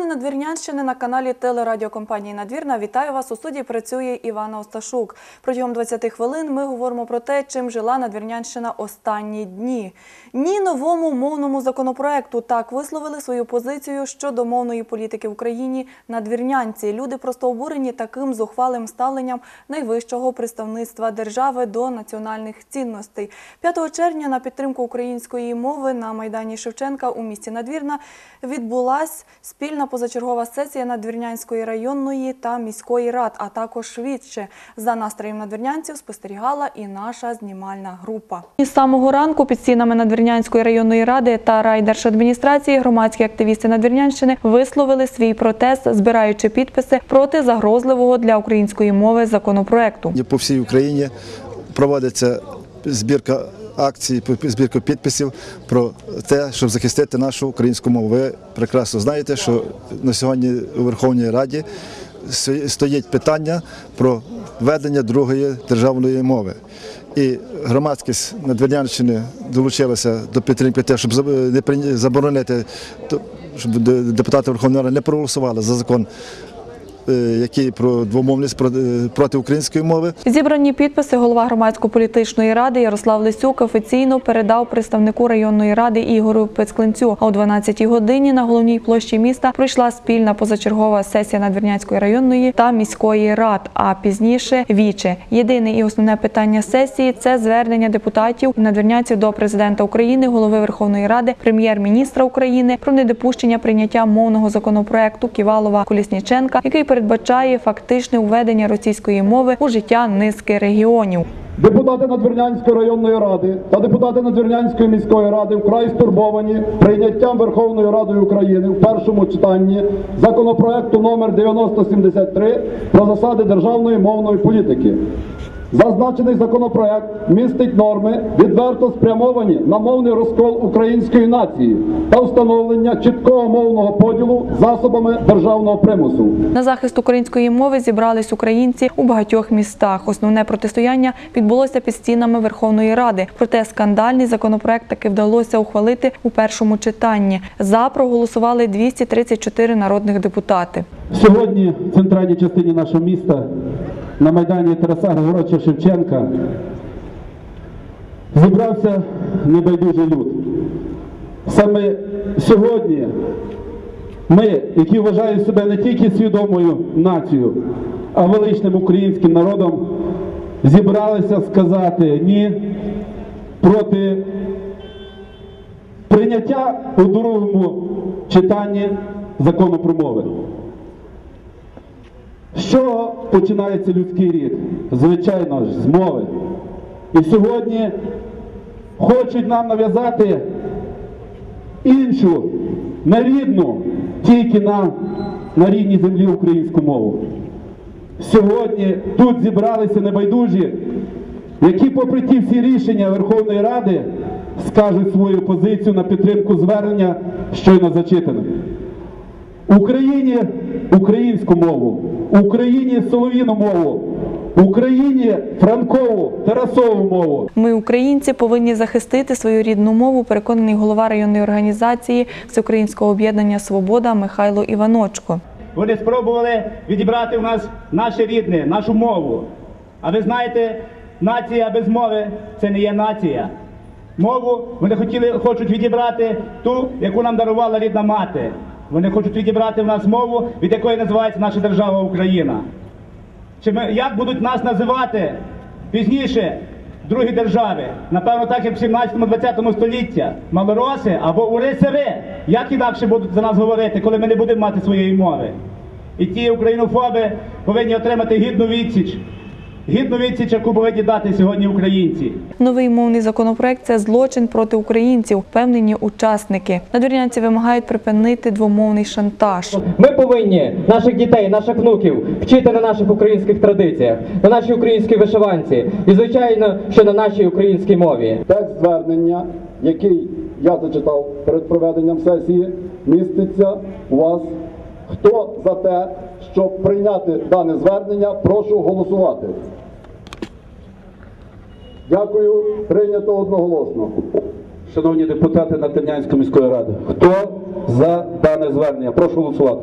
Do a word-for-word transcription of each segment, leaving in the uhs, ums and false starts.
Надвірнянщини на каналі телерадіокомпанії «Надвірна». Вітаю вас. У студії працює Івана Осташук. Протягом двадцяти хвилин ми говоримо про те, чим жила Надвірнянщина останні дні. Ні новому мовному законопроекту. Так висловили свою позицію щодо мовної політики в Україні надвірнянці. Люди просто обурені таким зухвалим ставленням найвищого представництва держави до національних цінностей. п'ятого червня на підтримку української мови на Майдані Шевченка у місті Надвірна відбулась спільна позачергова сесія Надвірнянської районної та міської рад, а також швидше. За настроєм надвірнянців спостерігала і наша знімальна група. Із самого ранку під стінами Надвірнянської районної ради та райдержадміністрації громадські активісти Надвірнянщини висловили свій протест, збираючи підписи проти загрозливого для української мови законопроекту. По всій Україні проводиться збірка акцій, збірка підписів про те, щоб захистити нашу українську мову. Ви прекрасно знаєте, що на сьогодні у Верховній Раді стоїть питання про введення другої державної мови. І громадськість Надвірнянщини долучилася до підтримки те, щоб заборонити, щоб депутати Верховної Ради не проголосували за закон, який про двомовність, проти української мови. Зібрані підписи голова громадсько-політичної ради Ярослав Лисюк офіційно передав представнику районної ради Ігорю Пецклинцю. А о дванадцятій годині на головній площі міста пройшла спільна позачергова сесія Надвірнянської районної та міської рад, а пізніше – віче. Єдине і основне питання сесії – це звернення депутатів і надвірнянців до президента України, голови Верховної Ради, прем'єр-міністра України про недопущення прийняття мовного законопроекту Ківалова-Колісніченка, який передбачає фактичне введення російської мови у життя низки регіонів. Депутати Надвірнянської районної ради та депутати Надвірнянської міської ради вкрай стурбовані прийняттям Верховною Радою України в першому читанні законопроекту номер дев'яносто сімдесят три про засади державної мовної політики. Зазначений законопроект містить норми, відверто спрямовані на мовний розкол української нації та встановлення чіткого мовного поділу засобами державного примусу. На захист української мови зібрались українці у багатьох містах. Основне протистояння відбулося під стінами Верховної Ради. Проте скандальний законопроект таки вдалося ухвалити у першому читанні. За проголосували двісті тридцять чотири народних депутати. Сьогодні в центральній частині нашого міста на Майдані Тараса Григоровича Шевченка зібрався небайдужий люд. Саме сьогодні ми, які вважають себе не тільки свідомою нацією, а величним українським народом, зібралися сказати «ні» проти прийняття у другому читанні закону про мови. З чого починається людський рід? Звичайно ж, з мови. І сьогодні хочуть нам нав'язати іншу, нерідну, тільки нам на рідній землі українську мову. Сьогодні тут зібралися небайдужі, які попри ті всі рішення Верховної Ради скажуть свою позицію на підтримку звернення, щойно зачитане. Україні українську мову, Україні солов'їну мову, Україні франкову, Тарасову мову. Ми, українці, повинні захистити свою рідну мову, переконаний голова районної організації Всеукраїнського об'єднання «Свобода» Михайло Іваночко. Вони спробували відібрати у нас наше рідне, нашу мову. А ви знаєте, нація без мови – це не є нація. Мову вони хотіли, хочуть відібрати ту, яку нам дарувала рідна мати. Вони хочуть відібрати в нас мову, від якої називається наша держава Україна. Чи ми, як будуть нас називати пізніше другі держави? Напевно, так, як в сімнадцятому-двадцятому столітті. Малороси або урисири. Як інакше будуть за нас говорити, коли ми не будемо мати своєї мови? І ті українофоби повинні отримати гідну відсіч. Гідну відсіч, яку повинні дати сьогодні українці. Новий мовний законопроект – це злочин проти українців, впевнені учасники. Надвірнянці вимагають припинити двомовний шантаж. Ми повинні наших дітей, наших внуків вчити на наших українських традиціях, на нашій українській вишиванці і, звичайно, що на нашій українській мові. Текст звернення, який я зачитав перед проведенням сесії, міститься у вас. Хто за те, щоб прийняти дане звернення, прошу голосувати. Дякую. Прийнято одноголосно. Шановні депутати Надвірнянської міської ради, хто за дане звернення? Прошу голосувати.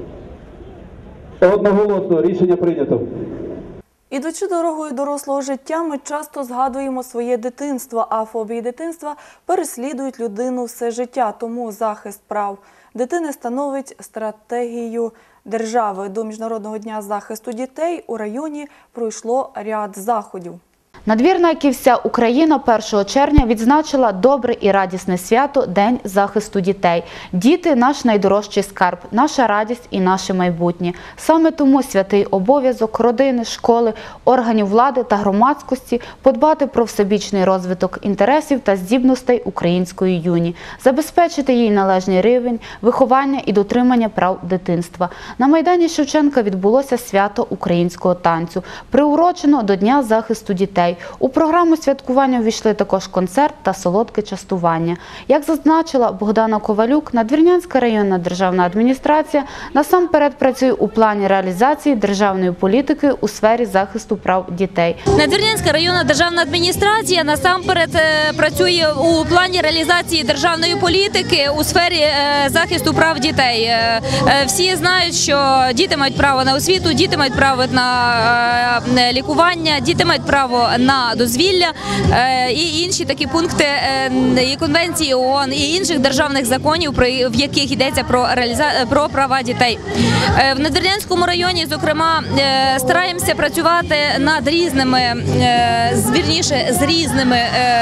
Одноголосно рішення прийнято. Ідучи дорогою дорослого життя, ми часто згадуємо своє дитинство, а фобії дитинства переслідують людину все життя. Тому захист прав дитини становить стратегію держави. До Міжнародного дня захисту дітей у районі пройшло ряд заходів. Надвірна, як і вся Україна, першого червня відзначила добре і радісне свято – День захисту дітей. Діти – наш найдорожчий скарб, наша радість і наше майбутнє. Саме тому святий обов'язок родини, школи, органів влади та громадськості подбати про всебічний розвиток інтересів та здібностей української юні, забезпечити їй належний рівень виховання і дотримання прав дитинства. На Майдані Шевченка відбулося свято українського танцю, приурочено до Дня захисту дітей. У програму святкування увійшли також концерт та солодке частування. Як зазначила Богдана Ковалюк, Надвірнянська районна державна адміністрація насамперед працює у плані реалізації державної політики у сфері захисту прав дітей. Надвірнянська районна державна адміністрація насамперед працює у плані реалізації державної політики у сфері захисту прав дітей. Всі знають, що діти мають право на освіту, діти мають право на лікування, діти мають право на дозвілля і інші такі пункти і конвенції ООН, і інших державних законів, в яких йдеться про реаліза... про права дітей. В Надвірнянському районі, зокрема, стараємося працювати над різними, вірніше, з різними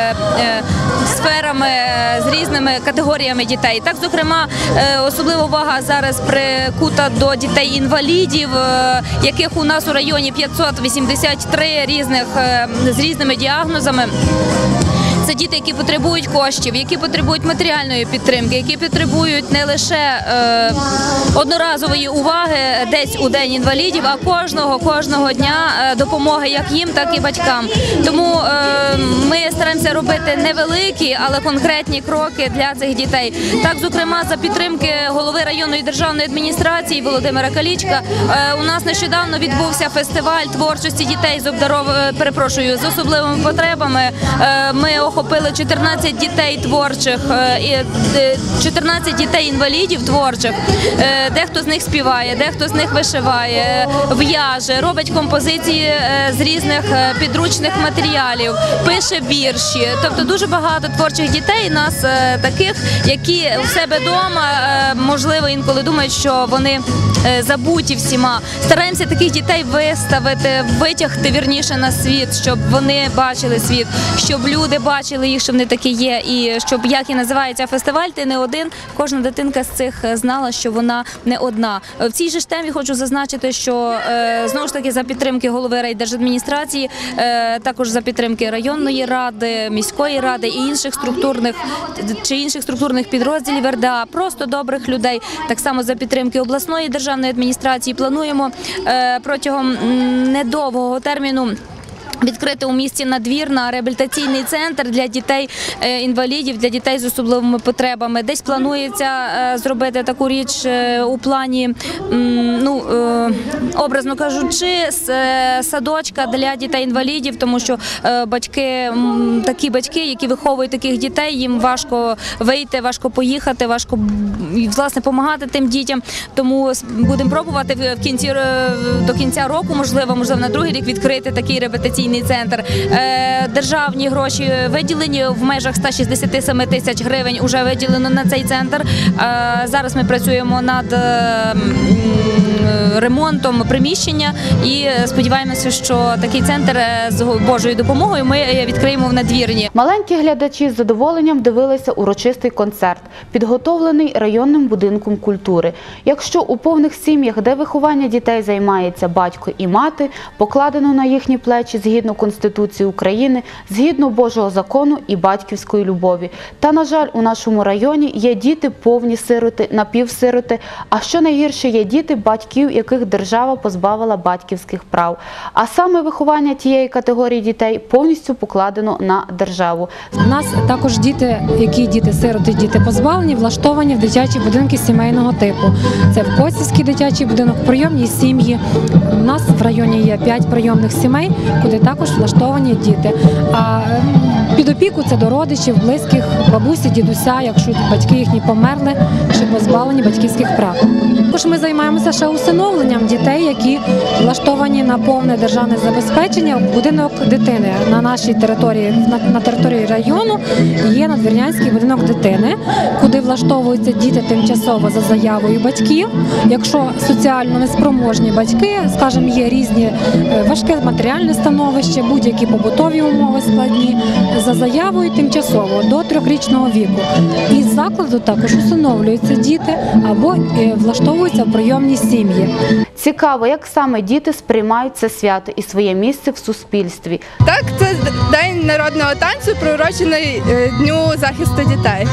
сферами, з різними категоріями дітей. Так, зокрема, особлива увага зараз прикута до дітей-інвалідів, яких у нас у районі п'ятсот вісімдесят три різних з різними діагнозами. Це діти, які потребують коштів, які потребують матеріальної підтримки, які потребують не лише е, одноразової уваги десь у День інвалідів, а кожного, кожного дня допомоги як їм, так і батькам. Тому е, ми стараємося робити невеликі, але конкретні кроки для цих дітей. Так, зокрема, за підтримки голови районної державної адміністрації Володимира Калічка, е, у нас нещодавно відбувся фестиваль творчості дітей з обдаров... перепрошую, з особливими потребами. Е, ми охопили чотирнадцять дітей творчих, чотирнадцять дітей-інвалідів творчих. Дехто з них співає, дехто з них вишиває, в'яже, робить композиції з різних підручних матеріалів, пише вірші. Тобто дуже багато творчих дітей нас таких, які у себе вдома, можливо, інколи думають, що вони забуті всіма. Стараємося таких дітей виставити, витягти, вірніше, на світ, щоб вони бачили світ, щоб люди бачили їх, що вони такі є, і щоб, як і називається фестиваль, ти не один, кожна дитинка з цих знала, що вона не одна. В цій же ж темі хочу зазначити, що знову ж таки за підтримки голови райдержадміністрації, також за підтримки районної ради, міської ради і інших структурних чи інших структурних підрозділів РДА, просто добрих людей, так само за підтримки обласної державної адміністрації плануємо протягом недовгого терміну відкрити у місті Надвірна реабілітаційний центр для дітей-інвалідів, для дітей з особливими потребами. Десь планується зробити таку річ у плані, ну, образно кажучи, садочка для дітей-інвалідів, тому що батьки, такі батьки, які виховують таких дітей, їм важко вийти, важко поїхати, важко, власне, допомагати тим дітям. Тому будемо пробувати в кінці, до кінця року, можливо, можливо, на другий рік відкрити такий реабілітаційний центр. Державні гроші виділені в межах ста шістдесяти семи тисяч гривень вже виділено на цей центр. Зараз ми працюємо над ремонтом приміщення і сподіваємося, що такий центр з Божою допомогою ми відкриємо в Надвірні. Маленькі глядачі з задоволенням дивилися урочистий концерт, підготовлений районним будинком культури. Якщо у повних сім'ях, де виховання дітей займається батько і мати, покладено на їхні плечі згідно Конституції України, згідно Божого закону і батьківської любові. Та, на жаль, у нашому районі є діти повні сироти, напівсироти, а що найгірше, є діти батьків, яких держава позбавила батьківських прав. А саме виховання тієї категорії дітей повністю покладено на державу. У нас також діти, які діти-сироти, діти позбавлені, влаштовані в дитячі будинки сімейного типу. Це в Косівський дитячий будинок, прийомні сім'ї. У нас в районі є п'ять прийомних сімей, куди також влаштовані діти. А під опіку це до родичів, близьких, бабусі, дідуся, якщо батьки їхні померли, чи позбавлені батьківських прав. Також ми займаємося ще усиновленням дітей, які влаштовані на повне державне забезпечення в будинок дитини. На нашій території, на, на території району є Надвірнянський будинок дитини, куди влаштовуються діти тимчасово за заявою батьків. Якщо соціально неспроможні батьки, скажімо, є різні е, важке матеріальне становище, будь-які побутові умови складні, за заявою тимчасово до трьохрічного віку. Із закладу також усиновлюються діти або е, влаштовуються в прийомні сім'ї. Цікаво, як саме діти сприймають це свято і своє місце в суспільстві. Так, це День народного танцю, приурочений е, Дню захисту дітей.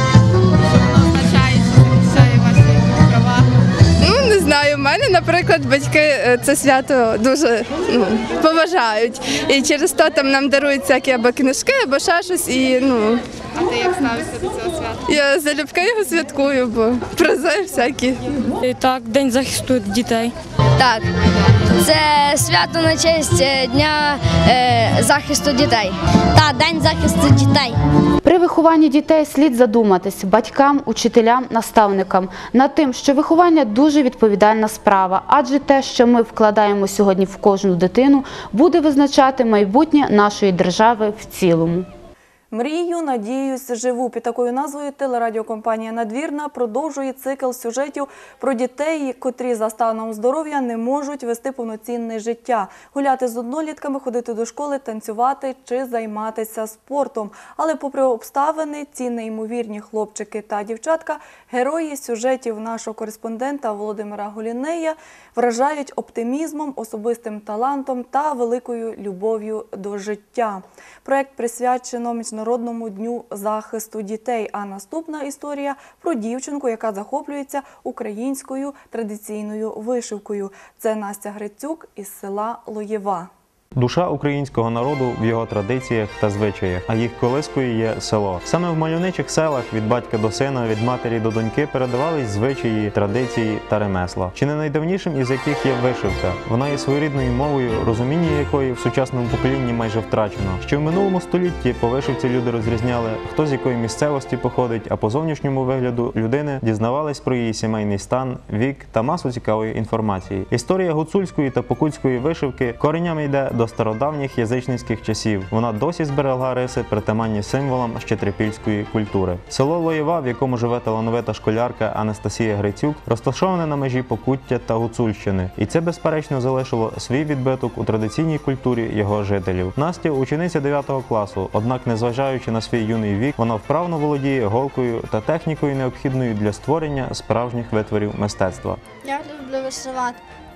Ну, не знаю, в мене, наприклад, батьки е, це свято дуже ну, поважають. І через то там нам дарують всякі або книжки, або ще щось. І, ну, А ти як ставишся до цього свята? я залюбки його святкую, бо призи всякі. Так, День захисту дітей. Так, це свято на честь е, Дня е, захисту дітей. Так, День захисту дітей. При вихованні дітей слід задуматись батькам, учителям, наставникам над тим, що виховання дуже відповідальна справа, адже те, що ми вкладаємо сьогодні в кожну дитину, буде визначати майбутнє нашої держави в цілому. «Мрію, надіюсь, живу» – під такою назвою телерадіокомпанія «Надвірна» продовжує цикл сюжетів про дітей, котрі за станом здоров'я не можуть вести повноцінне життя, гуляти з однолітками, ходити до школи, танцювати чи займатися спортом. Але попри обставини, ці неймовірні хлопчики та дівчатка, герої сюжетів нашого кореспондента Володимира Голінея, вражають оптимізмом, особистим талантом та великою любов'ю до життя. Проект присвячено Міжнародному дню захисту дітей, а наступна історія про дівчинку, яка захоплюється українською традиційною вишивкою. Це Настя Грицюк із села Лоєва. Душа українського народу в його традиціях та звичаях, а їх колискою є село. Саме в мальовничих селах від батька до сина, від матері до доньки передавались звичаї, традиції та ремесла. Чи не найдавнішим із яких є вишивка. Вона є своєрідною мовою, розуміння якої в сучасному поколінні майже втрачено. Ще в минулому столітті по вишивці люди розрізняли, хто з якої місцевості походить, а по зовнішньому вигляду людини дізнавались про її сімейний стан, вік та масу цікавої інформації. Історія гуцульської та покутської вишивки коренями йде до стародавніх язичницьких часів. Вона досі зберегла риси, притаманні символам щетрипільської культури. Село Лоєва, в якому живе талановита школярка Анастасія Грицюк, розташоване на межі Покуття та Гуцульщини. І це, безперечно, залишило свій відбиток у традиційній культурі його жителів. Настя – учениця дев'ятого класу, однак, незважаючи на свій юний вік, вона вправно володіє голкою та технікою, необхідною для створення справжніх витворів мистецтва. Я люблю вишивати.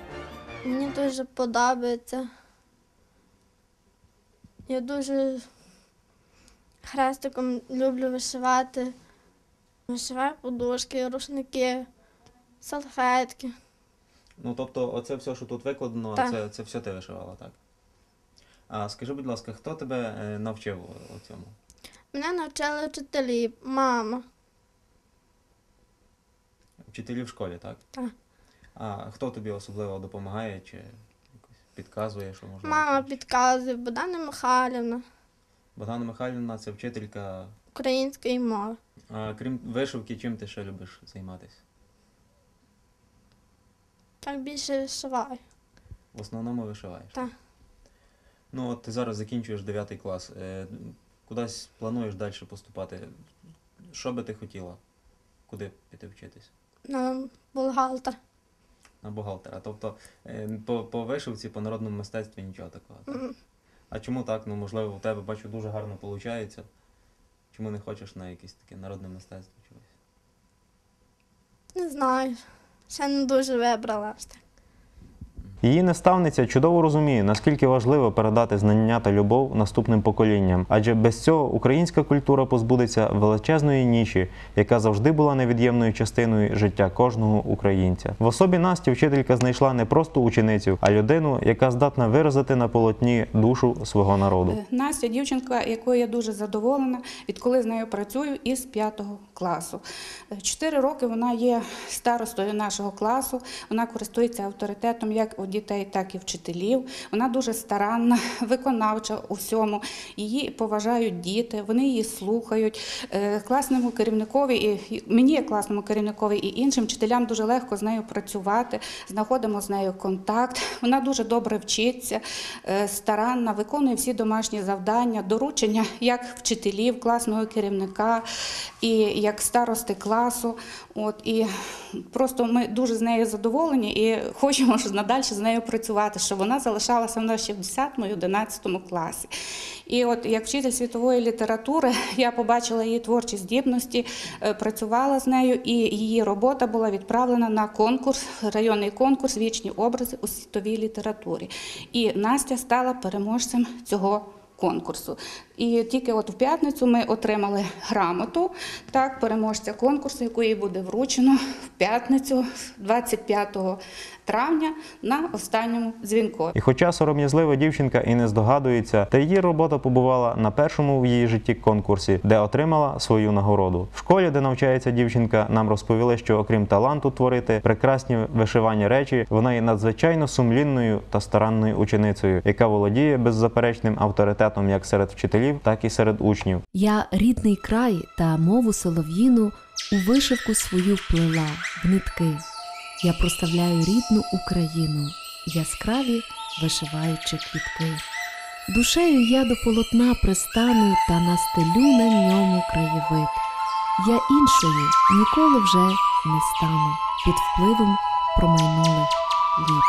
Мені дуже подобається. Я дуже хрестиком люблю вишивати. Вишиваю подушки, рушники, салфетки. Ну, тобто, оце все, що тут викладено, це, це все ти вишивала, так? А скажи, будь ласка, хто тебе е, навчив у цьому? Мене навчили вчителі, мама. Вчителі в школі, так? Так. А хто тобі особливо допомагає чи якось підказує, що можна? Мама підказує, Богдана Михайлівна. Богдана Михайлівна – це вчителька української мови. А крім вишивки, чим ти ще любиш займатися? Так більше вишиваю. В основному вишиваєш? Так. Ну, от ти зараз закінчуєш дев'ятий клас. Е, кудись плануєш далі поступати? Що би ти хотіла? Куди піти вчитись? На бухгалтер. На бухгалтера. Тобто е, по, по вишивці, по народному мистецтві нічого такого? Так? Mm. А чому так? Ну, можливо, у тебе, бачу, дуже гарно виходить. Чому не хочеш на якесь таке народне мистецтво чогось? Не знаю. Ще не дуже вибрала. Її наставниця чудово розуміє, наскільки важливо передати знання та любов наступним поколінням, адже без цього українська культура позбудеться величезної ніші, яка завжди була невід'ємною частиною життя кожного українця. В особі Насті вчителька знайшла не просто ученицю, а людину, яка здатна виразити на полотні душу свого народу. Настя – дівчинка, якою я дуже задоволена, відколи з нею працюю із п'ятого класу. Чотири роки вона є старостою нашого класу, вона користується авторитетом як у дітей, так і вчителів. Вона дуже старанна, виконавча у всьому. Її поважають діти, вони її слухають. Е, Класному керівникові, і мені, як класному керівникові, і іншим вчителям дуже легко з нею працювати, знаходимо з нею контакт. Вона дуже добре вчиться, е, старанна, виконує всі домашні завдання, доручення як вчителів, класного керівника і як старости класу. От, і просто ми дуже з нею задоволені і хочемо надалі з нею працювати, щоб вона залишалася в нас ще в десятому-одинадцятому класі. І от як вчитель світової літератури я побачила її творчі здібності, працювала з нею, і її робота була відправлена на конкурс, районний конкурс «Вічні образи у світовій літературі». І Настя стала переможцем цього конкурсу. І тільки от в п'ятницю ми отримали грамоту, так, переможця конкурсу, яку їй буде вручено в п'ятницю, двадцять п'ятого травня, на останньому дзвінку. І хоча сором'язлива дівчинка і не здогадується, та її робота побувала на першому в її житті конкурсі, де отримала свою нагороду. В школі, де навчається дівчинка, нам розповіли, що окрім таланту творити прекрасні вишивані речі, вона є надзвичайно сумлінною та старанною ученицею, яка володіє беззаперечним авторитетом як серед вчителів, так і серед учнів. Я рідний край та мову солов'їну у вишивку свою вплела в нитки. Я проставляю рідну Україну, яскраві вишиваючи квітки. Душею я до полотна пристану та настелю на ньому краєвид. Я іншою ніколи вже не стану під впливом промайнулих літ.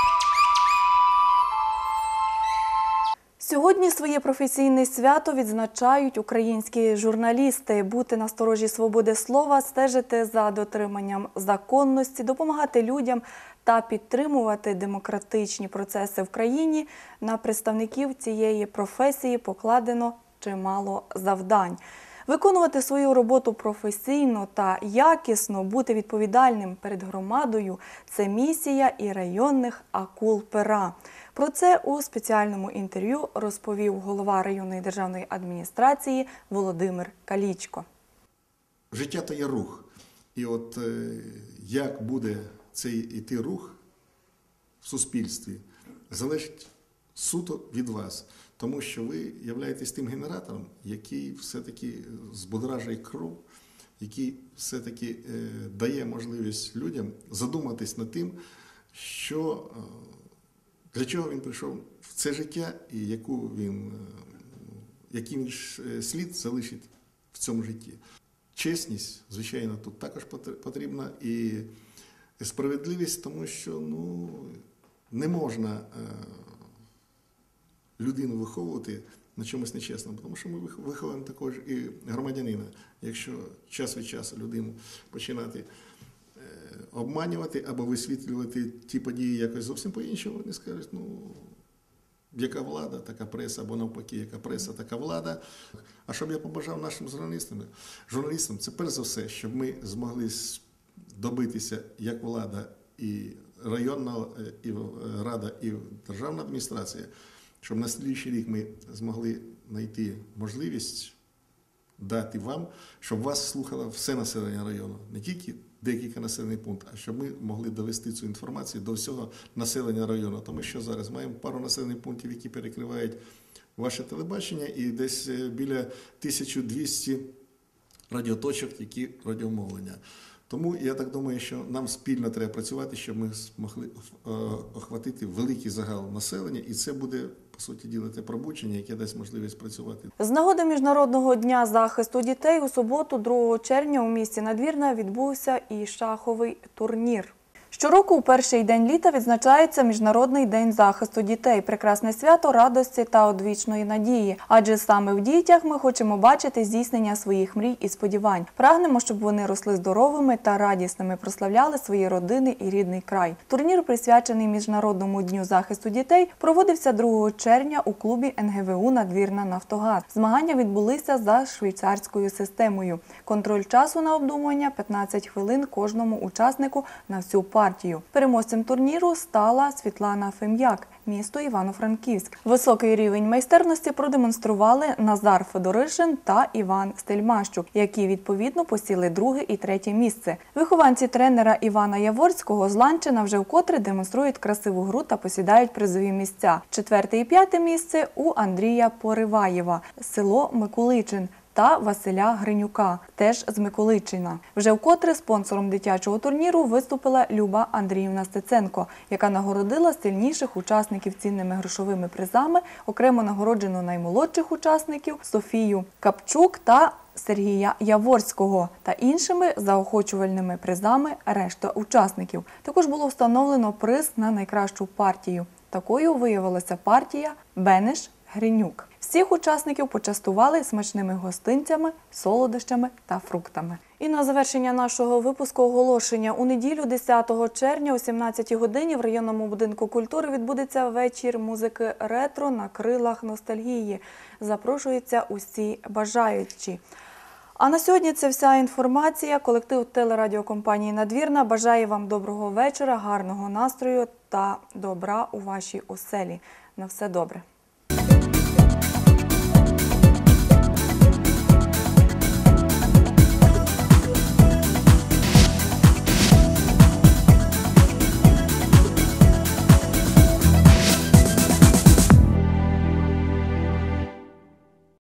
Сьогодні своє професійне свято відзначають українські журналісти. Бути на сторожі свободи слова, стежити за дотриманням законності, допомагати людям та підтримувати демократичні процеси в країні. На представників цієї професії покладено чимало завдань. Виконувати свою роботу професійно та якісно, бути відповідальним перед громадою – це місія і районних акул пера. Про це у спеціальному інтерв'ю розповів голова районної державної адміністрації Володимир Калічко. Життя – то є рух. І от як буде цей іти рух в суспільстві, залежить суто від вас. Тому що ви являєтесь тим генератором, який все-таки збудоражує кров, який все-таки дає можливість людям задуматись над тим, що, для чого він прийшов в це життя і яку він, який він слід залишить в цьому житті. Чесність, звичайно, тут також потрібна, і справедливість, тому що ну, не можна людину виховувати на чомусь нечесному, тому що ми виховуємо також і громадянина. Якщо час від часу людину починати обманювати або висвітлювати ті події якось зовсім по-іншому, вони скажуть, ну, яка влада, така преса, або навпаки, яка преса, така влада. А що б я побажав нашим журналістам? Журналістам, це перш за все, щоб ми змогли добитися, як влада, і районна і рада, і державна адміністрація, щоб на слідуючий рік ми змогли знайти можливість дати вам, щоб вас слухало все населення району, не тільки декілька населених пунктів, а щоб ми могли довести цю інформацію до всього населення району. Тому що зараз маємо пару населених пунктів, які перекривають ваше телебачення, і десь біля тисяча двісті радіоточок, які радіомовлення. Тому я так думаю, що нам спільно треба працювати, щоб ми змогли охватити великий загал населення, і це буде, по суті діла, те пробудження, яке дасть можливість працювати. З нагоди Міжнародного дня захисту дітей у суботу, другого червня, у місті Надвірна відбувся і шаховий турнір. Щороку у перший день літа відзначається Міжнародний день захисту дітей – прекрасне свято радості та одвічної надії. Адже саме в дітях ми хочемо бачити здійснення своїх мрій і сподівань. Прагнемо, щоб вони росли здоровими та радісними, прославляли свої родини і рідний край. Турнір, присвячений Міжнародному дню захисту дітей, проводився другого червня у клубі ен ге ве у «Надвірна Нафтогаз». Змагання відбулися за швейцарською системою. Контроль часу на обдумування – п'ятнадцять хвилин кожному учаснику на всю партію. партію. Переможцем турніру стала Світлана Фем'як, місто Івано-Франківськ. Високий рівень майстерності продемонстрували Назар Федоришин та Іван Стельмащук, які відповідно посіли друге і третє місце. Вихованці тренера Івана Яворського з Ланчина вже вкотре демонструють красиву гру та посідають призові місця. Четверте і п'яте місце у Андрія Пориваєва, село Миколичин, та Василя Гринюка, теж з Миколичина. Вже вкотре спонсором дитячого турніру виступила Люба Андріївна Стеценко, яка нагородила сильніших учасників цінними грошовими призами, окремо нагороджено наймолодших учасників Софію Капчук та Сергія Яворського та іншими заохочувальними призами решта учасників. Також було встановлено приз на найкращу партію. Такою виявилася партія Бенеш-Гринюк. Всіх учасників почастували смачними гостинцями, солодощами та фруктами. І на завершення нашого випуску оголошення. У неділю десятого червня о сімнадцятій годині в районному будинку культури відбудеться вечір музики ретро на крилах ностальгії. Запрошуються усі бажаючі. А на сьогодні це вся інформація. Колектив телерадіокомпанії «Надвірна» бажає вам доброго вечора, гарного настрою та добра у вашій оселі. На все добре.